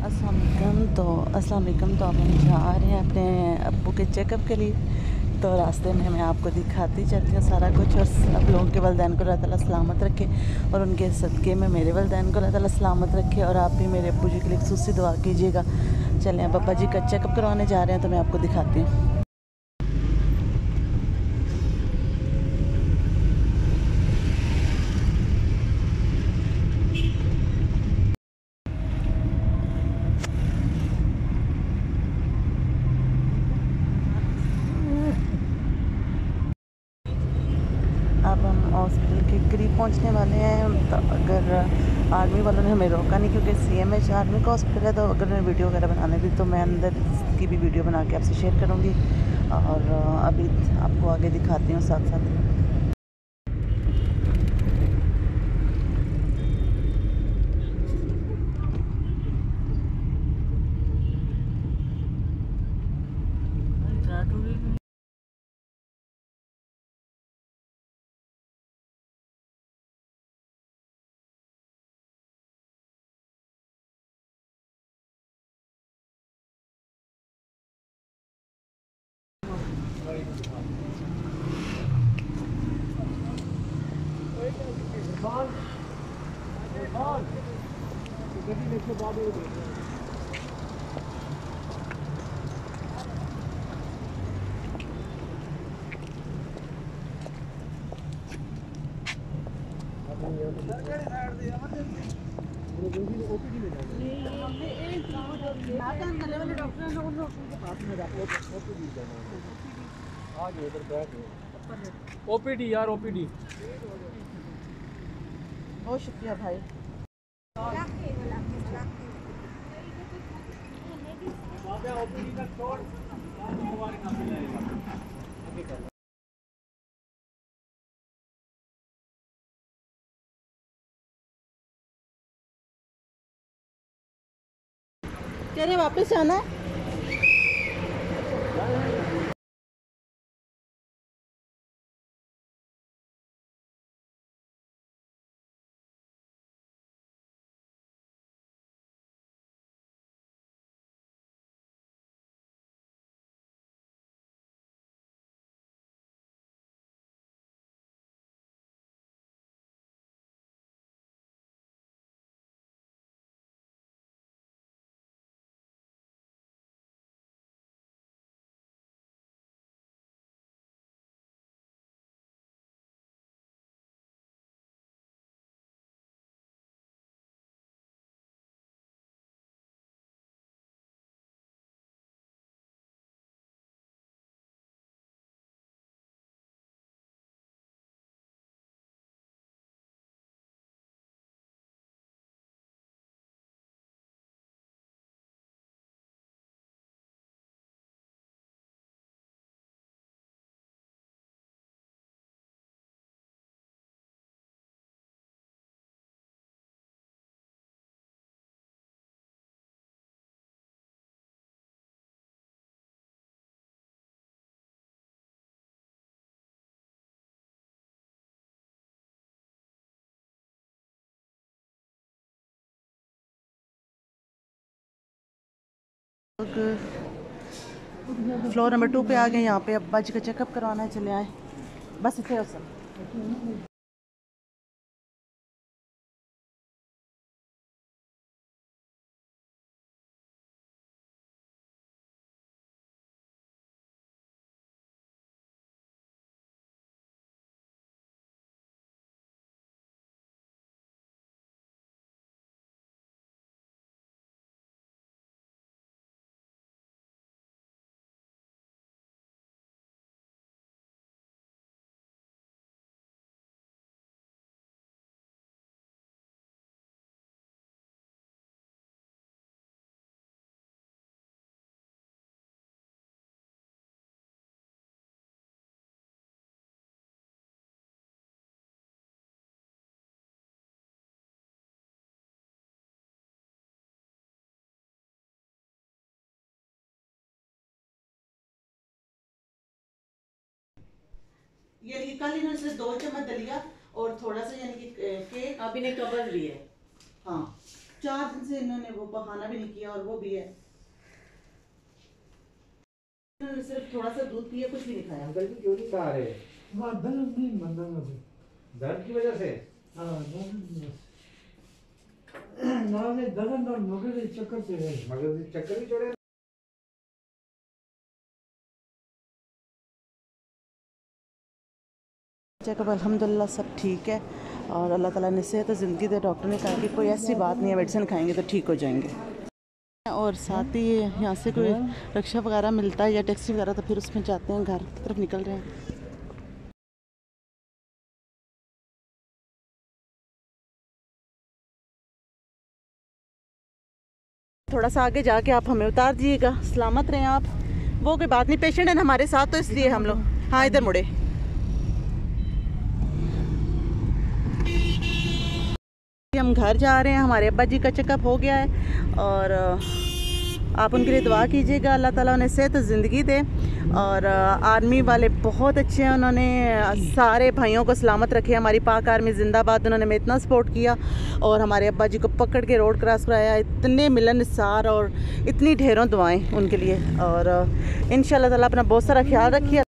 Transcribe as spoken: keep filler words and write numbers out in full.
अस्सलाम वालेकुम। तो अस्सलाम वालेकुम। तो अब हम जा रहे हैं अपने अब्बू के चेकअप के लिए। तो रास्ते में मैं आपको दिखाती चलती हूँ सारा कुछ, और सब लोगों के वलदैन को अल्लाह ताला सलामत रखे, और उनके सदक़े में मेरे वलदैन को अल्लाह ताला सलामत रखे। और आप भी मेरे अब्बू जी के लिए खुसूसी दुआ कीजिएगा। चलें, अब अब्बा जी का चेकअप करवाने जा रहे हैं, तो मैं आपको दिखाती हूँ। अब हम हॉस्पिटल के करीब पहुंचने वाले हैं। तो अगर आर्मी वालों ने हमें रोका नहीं, क्योंकि सी एम एच आर्मी का हॉस्पिटल है, तो अगर मैं वीडियो वगैरह बनाने दी तो मैं अंदर की भी वीडियो बना के आपसे शेयर करूंगी। और अभी आपको आगे दिखाती हूँ साथ साथ। ओपीडी यार, ओपीडी। बहुत शुक्रिया भाई। कह रहे वापस आना है। फ्लोर नंबर टू पे आ गए। यहाँ पे अब्बा जी का चेकअप करवाना है, चले आए। बस इतने हो सब। यानी कि कल इन्होंने सिर्फ दो चम्मच दलिया और थोड़ा सा यानी कि केक। अभी ने कवर भी है। हाँ, चार दिन से इन्होंने वो बहाना भी नहीं किया और वो भी है, इन्होंने सिर्फ थोड़ा सा दूध पिया, कुछ भी नहीं खाया। अंकल जी क्यों नहीं खा रहे? दर्द नहीं मंदा मुझे, दर्द की वजह से? हाँ दर्द ना ने दर्द और मगर चक्कर से है, मगर चक्कर भी चढ़े। चेकअप अल्हम्दुलिल्लाह सब ठीक है और अल्लाह ताला ने सेहत ज़िंदगी दे। डॉक्टर ने कहा कि कोई ऐसी बात नहीं है, मेडिसिन खाएंगे तो ठीक हो जाएंगे। और साथ ही यहाँ से कोई रिक्शा वगैरह मिलता है या टैक्सी वगैरह तो फिर उसमें जाते हैं, घर की तरफ निकल रहे हैं। थोड़ा सा आगे जाके आप हमें उतार दीजिएगा, सलामत रहें आप। वो कोई बात नहीं, पेशेंट है हमारे साथ तो इसलिए हम लोग, हाँ इधर मुड़े। हम घर जा रहे हैं, हमारे अब्बा जी का चेकअप हो गया है और आप उनके लिए दुआ कीजिएगा, अल्लाह ताला उन्हें सेहत ज़िंदगी दे। और आर्मी वाले बहुत अच्छे हैं, उन्होंने सारे भाइयों को सलामत रखे। हमारी पाक आर्मी जिंदाबाद, उन्होंने हमें इतना सपोर्ट किया और हमारे अब्बा जी को पकड़ के रोड क्रॉस कराया। इतने मिलनसार और इतनी ढेरों दुआएं उनके लिए। और इंशाल्लाह ताला अपना बहुत सारा ख्याल रखिए।